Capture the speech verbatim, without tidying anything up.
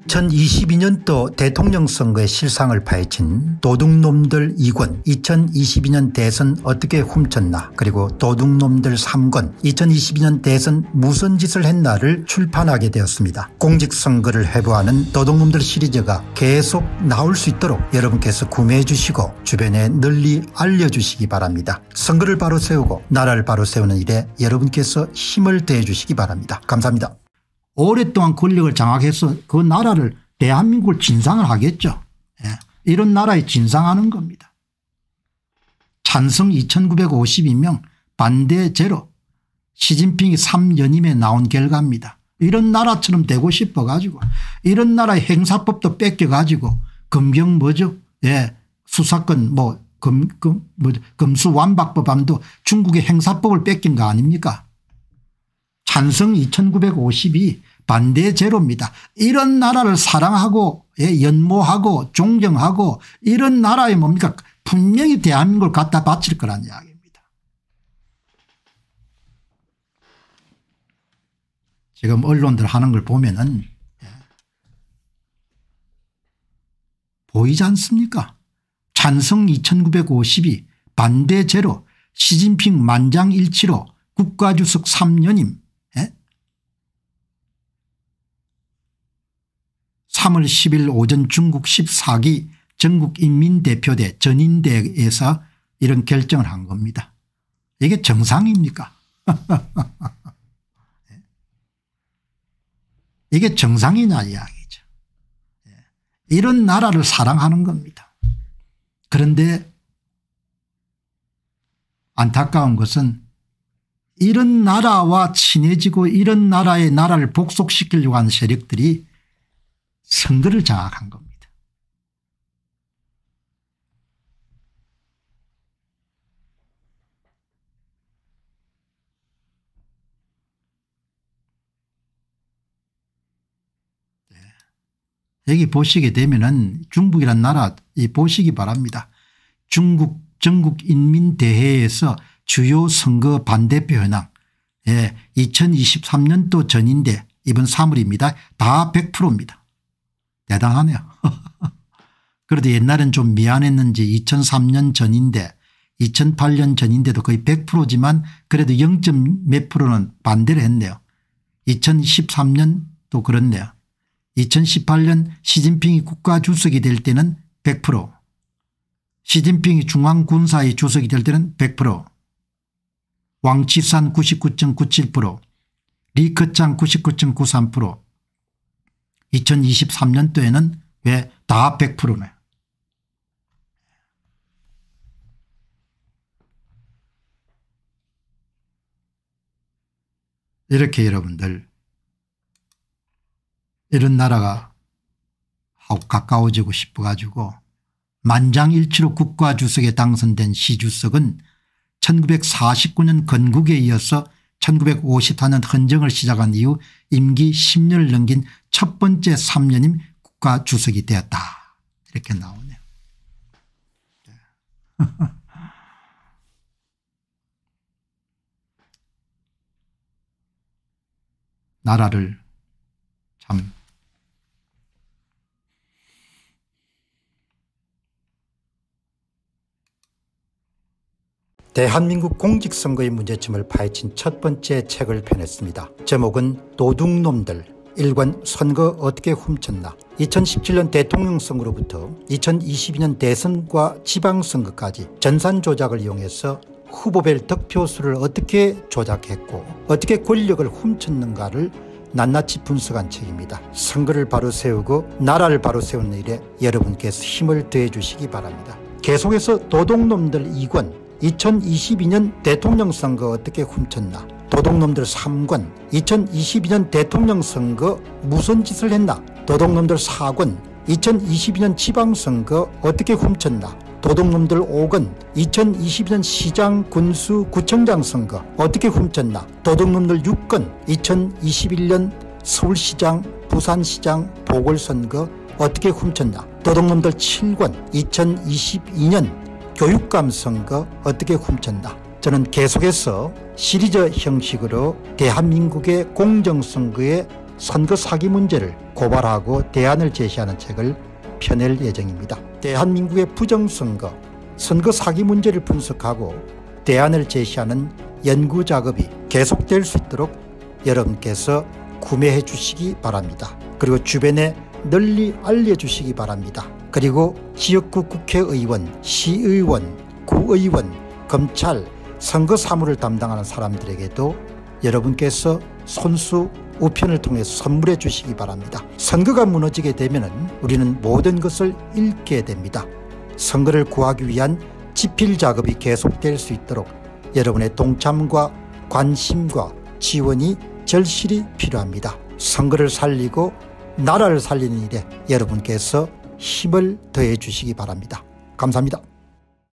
이천이십이 년도 대통령 선거의 실상을 파헤친 도둑놈들 이 권 이천이십이 년 대선 어떻게 훔쳤나 그리고 도둑놈들 삼 권 이천이십이 년 대선 무슨 짓을 했나를 출판하게 되었습니다. 공직선거를 회부하는 도둑놈들 시리즈가 계속 나올 수 있도록 여러분께서 구매해 주시고 주변에 널리 알려주시기 바랍니다. 선거를 바로 세우고 나라를 바로 세우는 일에 여러분께서 힘을 더해 주시기 바랍니다. 감사합니다. 오랫동안 권력을 장악해서 그 나라를 대한민국을 진상을 하겠죠. 예. 이런 나라에 진상하는 겁니다. 찬성 이천구백오십이 명 반대 제로 시진핑이 삼 연임에 나온 결과입니다. 이런 나라처럼 되고 싶어 가지고 이런 나라의 행사법도 뺏겨 가지고 검경 뭐죠. 예. 수사권 뭐 검, 검, 뭐 검수완박법안도 중국의 행사법을 뺏긴 거 아닙니까? 찬성 이천구백오십이 반대 제로입니다. 이런 나라를 사랑하고 예, 연모하고 존경하고 이런 나라에 뭡니까 분명히 대한민국을 갖다 바칠 거란 이야기입니다. 지금 언론들 하는 걸 보면은 예, 보이지 않습니까? 찬성 이천구백오십이 반대 제로 시진핑 만장일치로 국가주석 삼 년임 삼월 십일 오전 중국 십사 기 전국인민대표대 전인대에서 이런 결정을 한 겁니다. 이게 정상입니까? 이게 정상이냐 이야기죠. 이런 나라를 사랑하는 겁니다. 그런데 안타까운 것은 이런 나라와 친해지고 이런 나라의 나라를 복속시키려고 하는 세력들이 선거를 장악한 겁니다. 네. 여기 보시게 되면은 중국이란 나라 이 보시기 바랍니다. 중국 전국인민대회에서 주요 선거 반대표 현황 예, 이천이십삼 년도 전인대 이번 삼월입니다. 다 백 퍼센트입니다. 대단하네요. 그래도 옛날엔 좀 미안했는지 이천삼 년 전인데 이천팔 년 전인데도 거의 백 퍼센트지만 그래도 영 점 몇 프로는 반대를 했네요. 이천십삼 년도 그렇네요. 이천십팔 년 시진핑이 국가주석이 될 때는 백 퍼센트 시진핑이 중앙군사위 주석이 될 때는 백 퍼센트 왕岐산 구십구 점 구칠 퍼센트 리커창 구십구 점 구삼 퍼센트 이천이십삼 년도에는 왜 다 백 퍼센트네. 이렇게 여러분들 이런 나라가 하고 가까워지고 싶어 가지고 만장일치로 국가주석에 당선된 시 주석은 천구백사십구 년 건국에 이어서 천구백오십사 년 헌정을 시작한 이후 임기 십 년을 넘긴 첫 번째 삼 년임 국가주석이 되었다. 이렇게 나오네요. 나라를 참 대한민국 공직선거의 문제점을 파헤친 첫 번째 책을 펴냈습니다. 제목은 도둑놈들 일 권 선거 어떻게 훔쳤나. 이천십칠 년 대통령 선거로부터 이천이십이 년 대선과 지방선거까지 전산 조작을 이용해서 후보별 득표수를 어떻게 조작했고 어떻게 권력을 훔쳤는가를 낱낱이 분석한 책입니다. 선거를 바로 세우고 나라를 바로 세우는 일에 여러분께서 힘을 더해 주시기 바랍니다. 계속해서 도둑놈들 이 권 이천이십이 년 대통령 선거 어떻게 훔쳤나. 도둑놈들 삼 권 이천이십이 년 대통령 선거 무슨 짓을 했나. 도둑놈들 사 권 이천이십이 년 지방선거 어떻게 훔쳤나. 도둑놈들 오 권 이천이십이 년 시장 군수 구청장 선거 어떻게 훔쳤나. 도둑놈들 육 권 이천이십일 년 서울시장 부산시장 보궐선거 어떻게 훔쳤나. 도둑놈들 칠 권 이천이십이 년 교육감 선거 어떻게 훔쳤나. 저는 계속해서 시리즈 형식으로 대한민국의 공정선거의 선거 사기 문제를 고발하고 대안을 제시하는 책을 펴낼 예정입니다. 대한민국의 부정선거, 선거 사기 문제를 분석하고 대안을 제시하는 연구 작업이 계속될 수 있도록 여러분께서 구매해 주시기 바랍니다. 그리고 주변에 널리 알려주시기 바랍니다. 그리고 지역구 국회의원, 시의원, 구의원, 검찰, 선거 사무를 담당하는 사람들에게도 여러분께서 손수 우편을 통해서 선물해 주시기 바랍니다. 선거가 무너지게 되면 우리는 모든 것을 잃게 됩니다. 선거를 구하기 위한 지필 작업이 계속될 수 있도록 여러분의 동참과 관심과 지원이 절실히 필요합니다. 선거를 살리고 나라를 살리는 일에 여러분께서 힘을 더해 주시기 바랍니다. 감사합니다.